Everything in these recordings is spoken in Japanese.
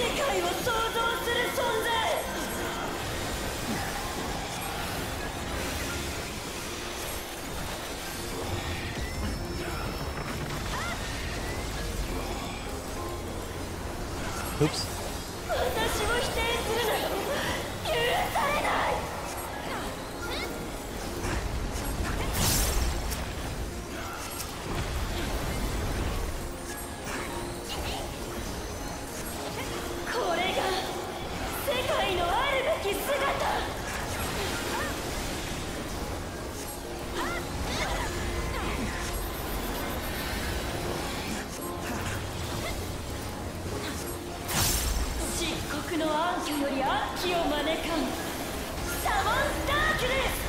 界を創造する存在。 Oops. 私を否定するなよ。許されない。これが世界のあるべき姿。漆黒の暗渠より暗鬼を招かんサモン・ダークネス。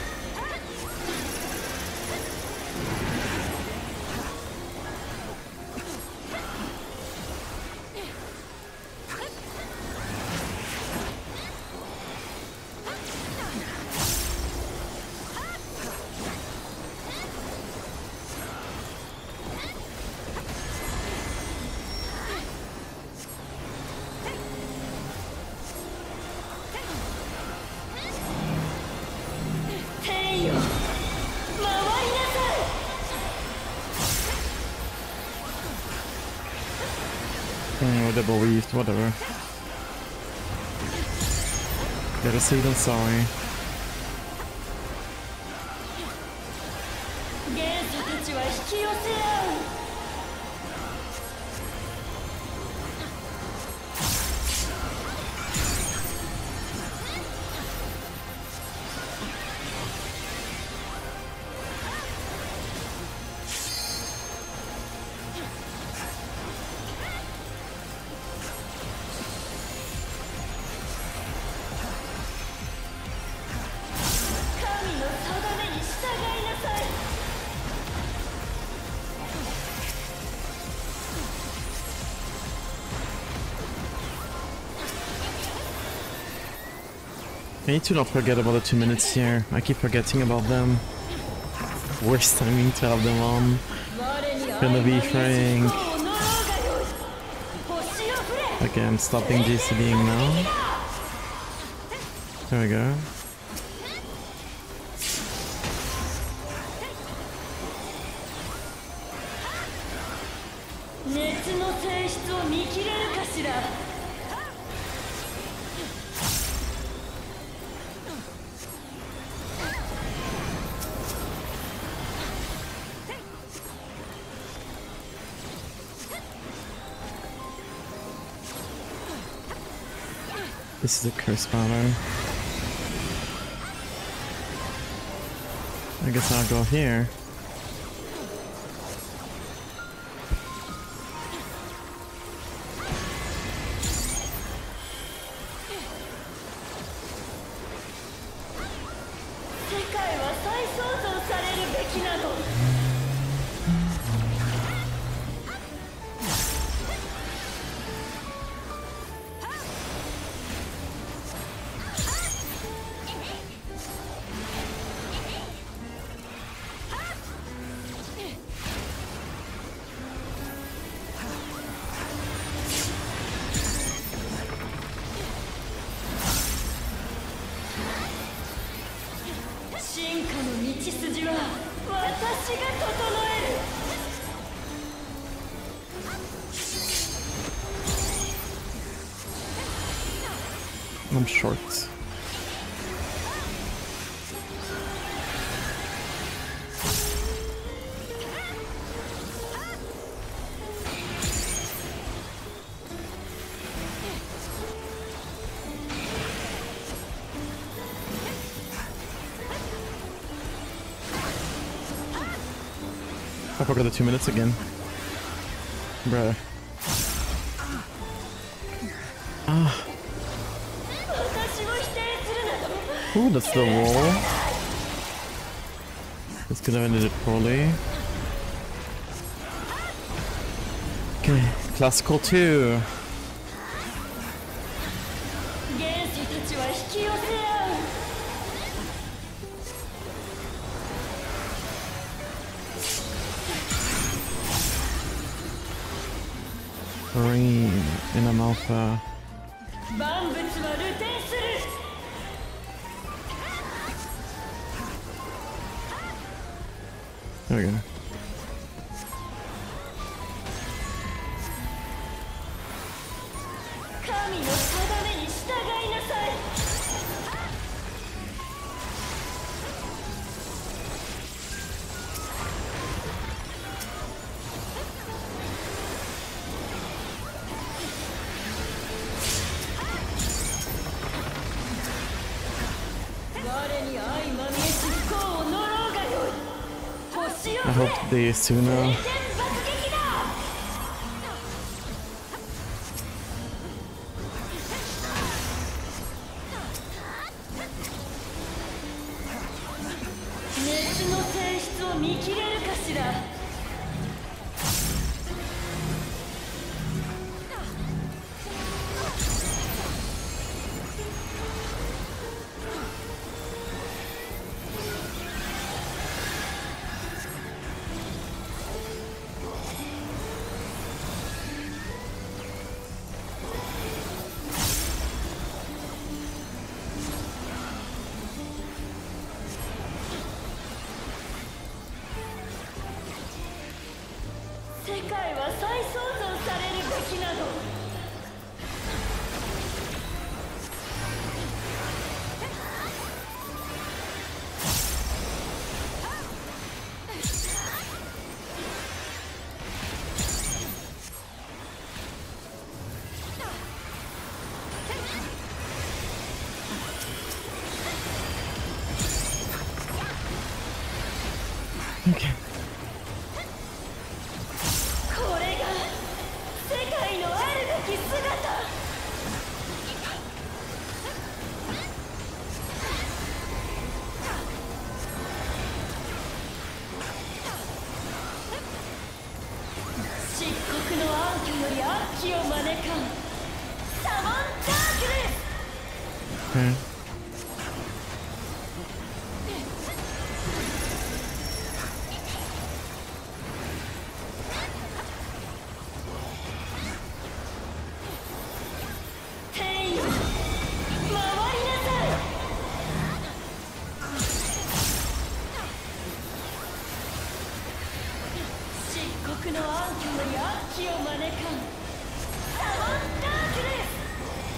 天よ、回りなさい。 Whatever we used, whatever. Gotta say them sorry. 元素たちは引き寄せ合う。神の定めに従いなさい。 I need to not forget about the 2 minutes here. I keep forgetting about them. Worst timing to have them on. Gonna be Frank. Okay, I'm stopping GCDing now. There we go. 熱の性質を見切れるかしら。 This is a curse pattern. I guess I'll go here. I'm short. I forgot the 2 minutes again. Bruh. Ah. Ooh, that's the wall. This could have ended it poorly. Okay, classical 2. Green in an alpha. 万物は流転する。 There we go. 神の定めに従いなさい。我に相まみえし不幸を呪うがよい。星を I hope they used to now. 爆撃だ。熱の性質を見切れるかしら。世界は再創造されるべきなの。 Okay. これが世界のあるべき姿。漆黒の暗渠より悪鬼を招かん。サモンダークです。 Okay. 天よ、回りなさい。漆黒の暗渠より悪鬼を招かん。サモンダークです。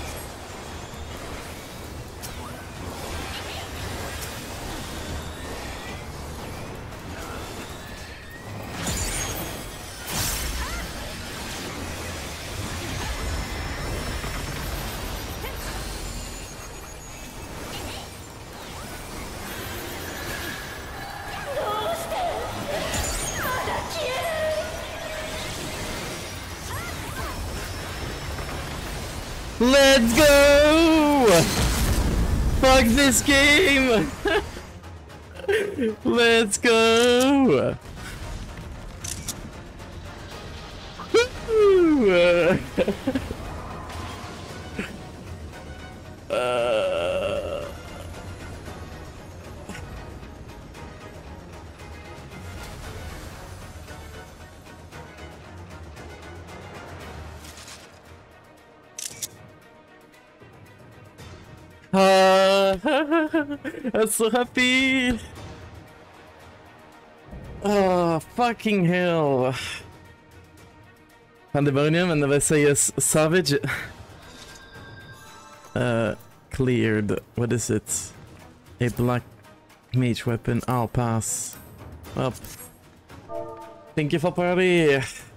どうしてまだ消えない。 Let's go! Fuck this game! Let's go! Woo! I'm so happy! Oh, fucking hell! Pandemonium and the SAS Savage. Cleared. What is it? A black mage weapon. I'll pass. Well, thank you for party!